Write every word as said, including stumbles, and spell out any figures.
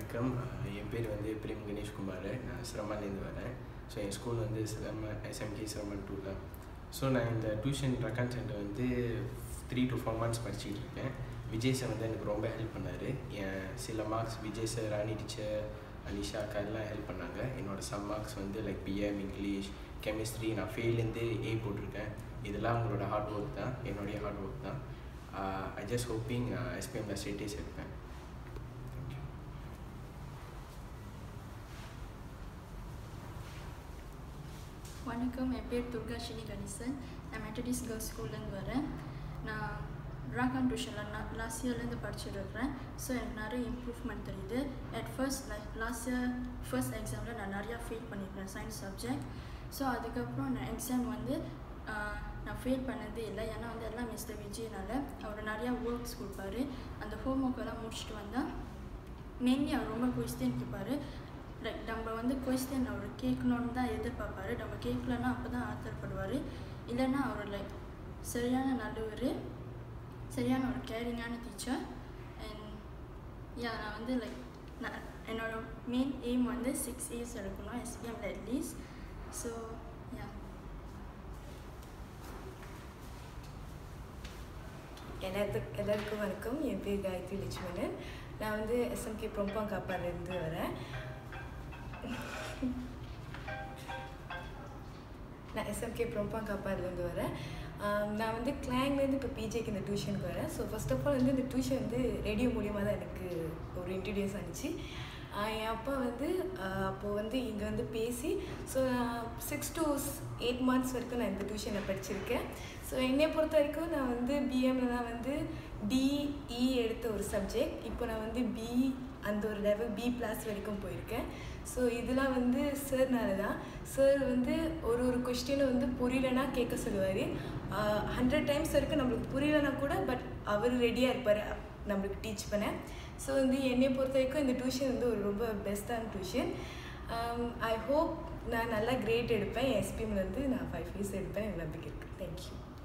வணக்கம். என் பேர் வந்து பிரேம் கணேஷ்குமார். நான் சிரமன்லேருந்து வரேன். ஸோ என் ஸ்கூல் வந்து சிரமன் எஸ்எம்கே சிரமன் டூ தான். ஸோ நான் இந்த டியூஷன் ரக்கான் சென்டர் வந்து த்ரீ டு ஃபோர் மந்த்ஸ் படிச்சுட்டு இருக்கேன். விஜய் சார் வந்து எனக்கு ரொம்ப ஹெல்ப் பண்ணார். என் சில marks Vijay sir, Rani teacher, Anisha அக்கா எல்லாம் ஹெல்ப் பண்ணாங்க. என்னோடய சம் மார்க்ஸ் வந்து லைக் பிஎம், இங்கிலீஷ், கெமிஸ்ட்ரி நான் ஃபெயிலேருந்து ஏ போட்டிருக்கேன். இதெல்லாம் உங்களோட ஹார்ட் ஒர்க் தான், என்னுடைய ஹார்ட் ஒர்க் தான். ஐ ஜஸ்ட் ஹோப்பிங் எஸ்பிஎம்ல ஸ்டேட்டஸ் எடுப்பேன். வணக்கம், என் பேர் துர்கா ஷினி கணேசன். நான் மெத்தடிஸ்ட் கேர்ள்ஸ் ஸ்கூல்லேருந்து வரேன். நான் ராகான் டியூஷனில் நான் லாஸ்ட் இயர்லேருந்து படிச்சுட்டு இருக்கிறேன். ஸோ எனக்கு நிறைய இம்ப்ரூவ்மெண்ட் தெரியுது. At first like last year first எக்ஸாமில் நான் நிறையா ஃபெயில் பண்ணியிருக்கேன் சயின்ஸ் சப்ஜெக்ட். ஸோ அதுக்கப்புறம் நான் எக்ஸாம் வந்து நான் ஃபெயில் பண்ணதே இல்லை. ஏன்னா வந்து எல்லாம் மிஸ்டர் விஜய்னால அவர் நிறையா ஒர்க்ஸ் கொடுப்பாரு. அந்த ஹோம் ஒர்க் எல்லாம் முடிச்சுட்டு வந்தால் மெயின்லி அவர் ரொம்ப கொஸ்டின் கேட்பார். லைக் நம்ம வந்து கொஸ்டின் அவர் கேட்கணுன்னு தான் எதிர்பார்ப்பாரு. நம்ம கேட்கலன்னா அப்போ தான் ஆத்தரப்படுவார். இல்லைன்னா அவர் லைக் சரியான நல்லவர், சரியான ஒரு கேரிங்கான டீச்சர். அண்ட் யா நான் வந்து லைக் நான் என்னோடய மெயின் எய்ம் வந்து சிக்ஸ் இயர்ஸ் எடுக்கணும் எஸ்பிஎம்ல அட்லீஸ்ட். ஸோ யா எல்லாத்துக்கு எல்லாருக்கும் வணக்கம். என் பேர் காயத்ரி லட்சுமணன். நான் வந்து எஸ்எம்கே ப்ரொம்பாங்காப்பாலேருந்து வரேன். நான் எஸ்எம்கே ப்ரொம்பாங்காப்பாலேருந்து வரேன். நான் வந்து கிளாங்லேருந்து இப்போ பிஜேக்கு இந்த டியூஷனுக்கு வரேன். ஸோ ஃபர்ஸ்ட் ஆஃப் ஆல் வந்து இந்த டியூஷன் வந்து ரேடியோ மூலியமாக தான் எனக்கு ஒரு இன்ட்ரடியூஸ் ஆனிச்சு. என் அப்பா வந்து அப்போது வந்து இங்கே வந்து பேசி so six to eight months வரைக்கும் நான் இந்த டியூஷனில் படிச்சிருக்கேன். ஸோ என்னை பொறுத்த வரைக்கும் நான் வந்து பிஎம்ல தான் வந்து டிஇ எடுத்த ஒரு சப்ஜெக்ட். இப்போ நான் வந்து பி அந்த ஒரு லெவல் பி ப்ளஸ் வரைக்கும் போயிருக்கேன். ஸோ இதெல்லாம் வந்து சார்னால தான். சார் வந்து ஒரு ஒரு கொஸ்டினை வந்து புரியலைன்னா கேட்க சொல்லுவார். ஹண்ட்ரட் டைம்ஸ் வரைக்கும் நம்மளுக்கு புரியலைன்னா கூட பட் அவர் ரெடியாக இருப்பார் நம்மளுக்கு டீச் பண்ண. ஸோ வந்து என்னை பொறுத்த வரைக்கும் இந்த டியூஷன் வந்து ஒரு ரொம்ப பெஸ்ட்டான டியூஷன். ஐ ஹோப் நான் நல்லா கிரேட் எடுப்பேன். எஸ்பிஎம்லேருந்து நான் ஃபைவ் இயர்ஸ் எடுப்பேன். எனக்கு நம்பிக்கை இருக்குது. தேங்க்யூ.